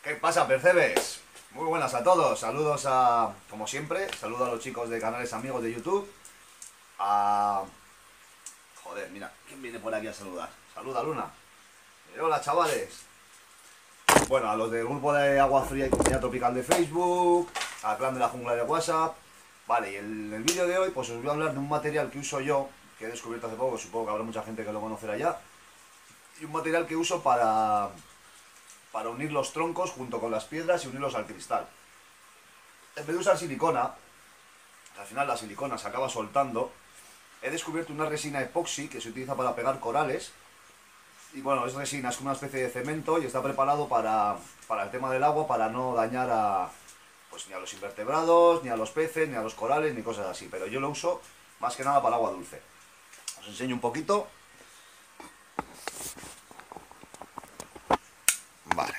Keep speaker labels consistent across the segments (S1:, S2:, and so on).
S1: ¿Qué pasa, percebes? Muy buenas a todos, saludos a, como siempre, saludo a los chicos de canales amigos de YouTube. A... Joder, mira, ¿quién viene por aquí a saludar? Saluda, Luna. Hola, chavales. Bueno, a los del grupo de Agua Fría y Comunidad Tropical de Facebook, al clan de la jungla de WhatsApp. Vale, y en el vídeo de hoy pues os voy a hablar de un material que uso yo, que he descubierto hace poco, supongo que habrá mucha gente que lo conocerá ya. Y un material que uso para unir los troncos junto con las piedras y unirlos al cristal. En vez de usar silicona, al final la silicona se acaba soltando, he descubierto una resina epoxi que se utiliza para pegar corales. Y bueno, es resina, es como una especie de cemento y está preparado para el tema del agua, para no dañar pues ni a los invertebrados, ni a los peces, ni a los corales, ni cosas así. Pero yo lo uso más que nada para el agua dulce. Os enseño un poquito. Vale.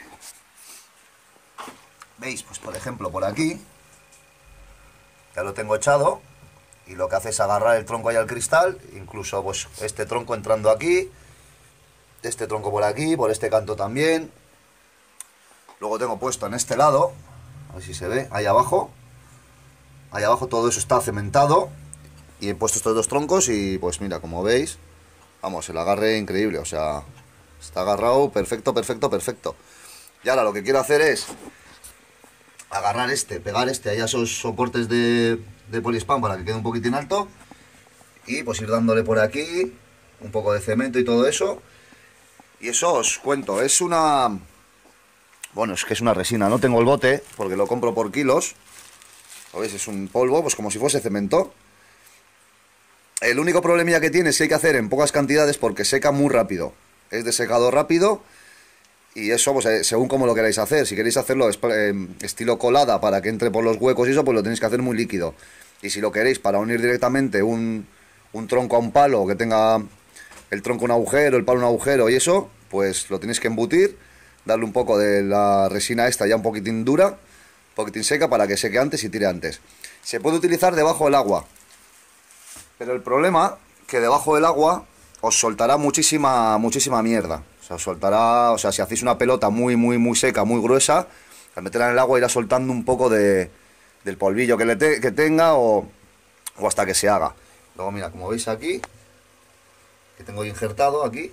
S1: ¿Veis? Pues por ejemplo por aquí ya lo tengo echado y lo que hace es agarrar el tronco ahí al cristal, incluso pues este tronco entrando aquí, este tronco por aquí, por este canto también. Luego tengo puesto en este lado, a ver si se ve, ahí abajo todo eso está cementado y he puesto estos dos troncos y pues mira, como veis, vamos, el agarre increíble, o sea, está agarrado perfecto, perfecto, perfecto. Y ahora lo que quiero hacer es agarrar pegar ahí a esos soportes de polispán para que quede un poquitín alto y pues ir dándole por aquí un poco de cemento y todo eso. Y eso os cuento, es una... Bueno, es que es una resina, no tengo el bote porque lo compro por kilos. ¿Lo veis? Es un polvo, pues como si fuese cemento. El único problemilla que tiene es que hay que hacer en pocas cantidades porque seca muy rápido. Es de secado rápido. Y eso, pues según como lo queráis hacer. Si queréis hacerlo estilo colada para que entre por los huecos y eso, pues lo tenéis que hacer muy líquido. Y si lo queréis para unir directamente un tronco a un palo, que tenga el tronco un agujero, el palo un agujero y eso, pues lo tenéis que embutir, darle un poco de la resina esta ya un poquitín dura, un poquitín seca para que seque antes y tire antes. Se puede utilizar debajo del agua, pero el problema que debajo del agua os soltará muchísima mierda. O sea, os soltará, o sea, si hacéis una pelota muy seca, muy gruesa, al meterla en el agua irá soltando un poco del polvillo que tenga o hasta que se haga. Luego mira, como veis aquí, que tengo injertado aquí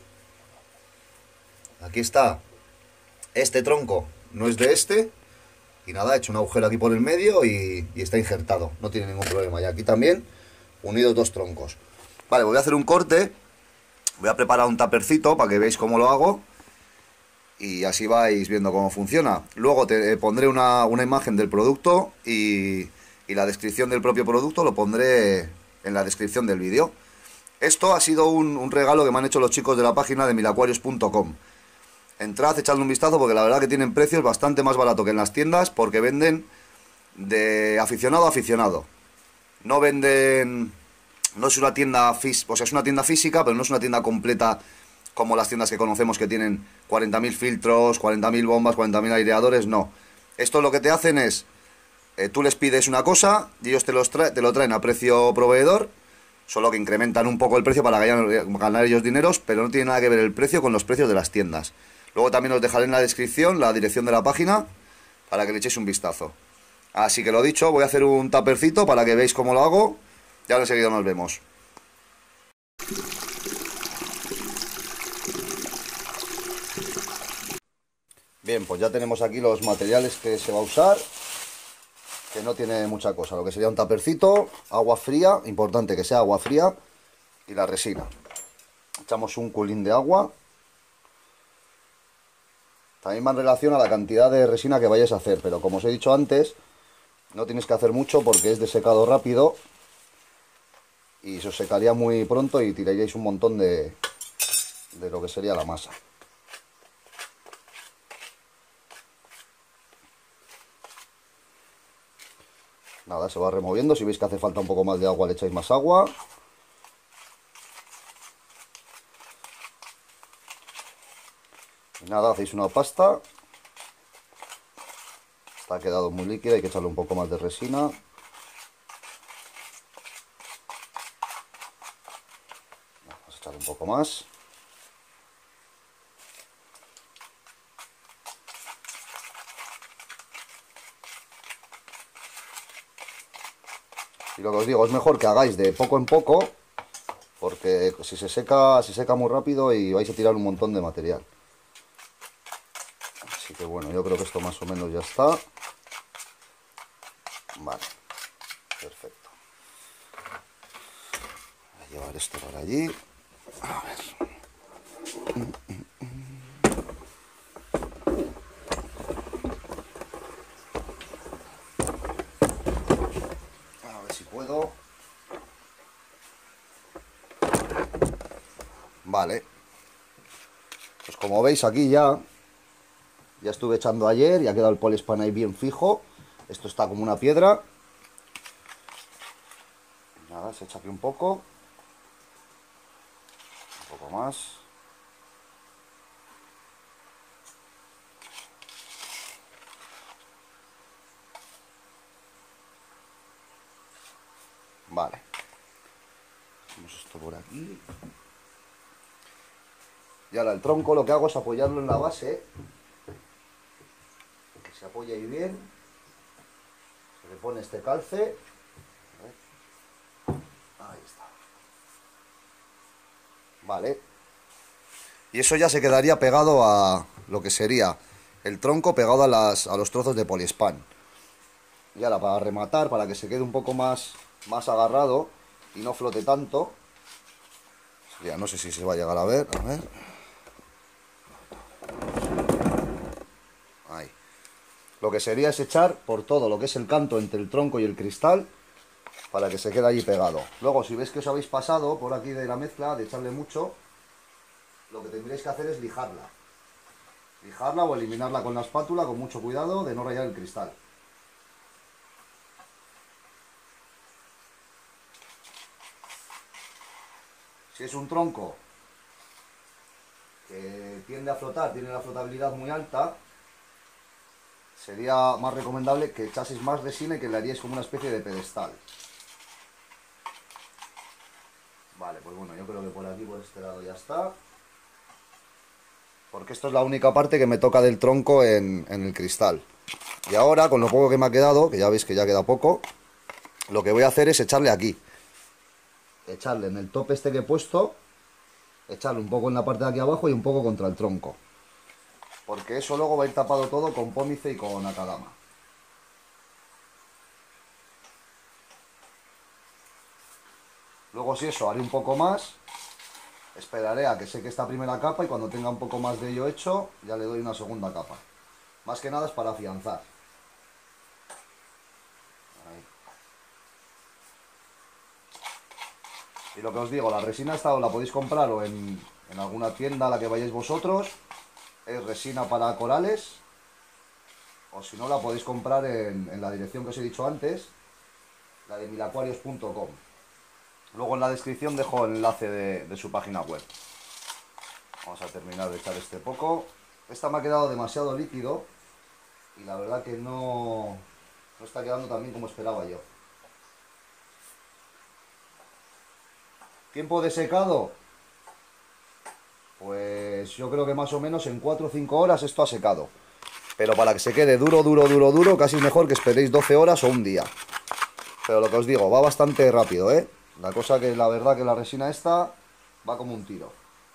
S1: está este tronco, no es de este, y nada, he hecho un agujero aquí por el medio y está injertado, no tiene ningún problema. Y aquí también unidos dos troncos. Vale, voy a hacer un corte. Voy a preparar un tapercito para que veáis cómo lo hago y así vais viendo cómo funciona. Luego te pondré una imagen del producto y la descripción del propio producto lo pondré en la descripción del vídeo. Esto ha sido un regalo que me han hecho los chicos de la página de milacuarios.com. Entrad, echadle un vistazo porque la verdad que tienen precios bastante más baratos que en las tiendas porque venden de aficionado a aficionado. No venden... No es una tienda física, o sea, es una tienda física, pero no es una tienda completa como las tiendas que conocemos que tienen 40.000 filtros, 40.000 bombas, 40.000 aireadores, no. Esto lo que te hacen es, tú les pides una cosa y ellos te lo traen a precio proveedor, solo que incrementan un poco el precio para ganar ellos dineros, pero no tiene nada que ver el precio con los precios de las tiendas. Luego también os dejaré en la descripción la dirección de la página para que le echéis un vistazo. Así que lo dicho, voy a hacer un tapercito para que veáis cómo lo hago. Ya enseguida nos vemos. Bien, pues ya tenemos aquí los materiales que se va a usar, que no tiene mucha cosa. Lo que sería un tapercito, agua fría, importante que sea agua fría, y la resina. Echamos un culín de agua. También va en relación a la cantidad de resina que vayáis a hacer, pero como os he dicho antes, no tenéis que hacer mucho porque es de secado rápido. Y se os secaría muy pronto y tiraríais un montón de lo que sería la masa. Nada, se va removiendo. Si veis que hace falta un poco más de agua, le echáis más agua. Y nada, hacéis una pasta. Está quedado muy líquida, hay que echarle un poco más de resina. Vamos a echarle un poco más. Y lo que os digo, es mejor que hagáis de poco en poco, porque si se seca muy rápido y vais a tirar un montón de material. Así que bueno, yo creo que esto más o menos ya está. Vale, perfecto. Voy a llevar esto para allí. A ver. A ver si puedo. Vale. Pues como veis aquí ya estuve echando ayer y ha quedado el poliespan ahí bien fijo. Esto está como una piedra. Nada, se echa aquí un poco más. Vale. Hacemos esto por aquí. Y ahora el tronco lo que hago es apoyarlo en la base. Que se apoye ahí bien. Se le pone este calce. Ahí está. Vale. Y eso ya se quedaría pegado a lo que sería el tronco pegado a los trozos de poliespan. Y ahora para rematar, para que se quede un poco más agarrado y no flote tanto. Ya no sé si se va a llegar a ver. A ver. Ahí. Lo que sería es echar por todo lo que es el canto entre el tronco y el cristal para que se quede allí pegado. Luego, si veis que os habéis pasado por aquí de la mezcla, de echarle mucho, lo que tendréis que hacer es lijarla. Lijarla o eliminarla con la espátula con mucho cuidado de no rayar el cristal. Si es un tronco que tiende a flotar, tiene la flotabilidad muy alta, sería más recomendable que echaseis más resina y que le haríais como una especie de pedestal. Vale, pues bueno, yo creo que por aquí, por este lado ya está. Porque esto es la única parte que me toca del tronco en el cristal. Y ahora, con lo poco que me ha quedado, que ya veis que ya queda poco, lo que voy a hacer es echarle aquí. Echarle en el tope este que he puesto, echarle un poco en la parte de aquí abajo y un poco contra el tronco. Porque eso luego va a ir tapado todo con pómice y con akadama. Luego si eso, haré un poco más. Esperaré a que seque esta primera capa y cuando tenga un poco más de ello hecho, ya le doy una segunda capa. Más que nada es para afianzar. Ahí. Y lo que os digo, la resina esta la podéis comprar o en alguna tienda a la que vayáis vosotros. Es resina para corales. O si no, la podéis comprar en la dirección que os he dicho antes, la de milacuarios.com. Luego en la descripción dejo el enlace de su página web. Vamos a terminar de echar este poco. Esta me ha quedado demasiado líquido y la verdad que no está quedando tan bien como esperaba yo. ¿Tiempo de secado? Pues yo creo que más o menos en 4 o 5 horas esto ha secado. Pero para que se quede duro, casi es mejor que esperéis 12 horas o un día. Pero lo que os digo, va bastante rápido, ¿eh? La cosa que la verdad que la resina esta va como un tiro.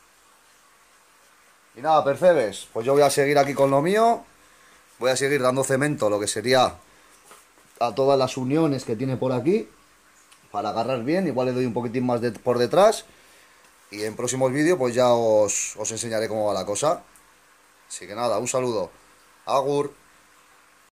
S1: Y nada, percebes, pues yo voy a seguir aquí con lo mío. Voy a seguir dando cemento, lo que sería a todas las uniones que tiene por aquí, para agarrar bien. Igual le doy un poquitín más por detrás. Y en próximos vídeos pues ya os enseñaré cómo va la cosa. Así que nada, un saludo. Agur.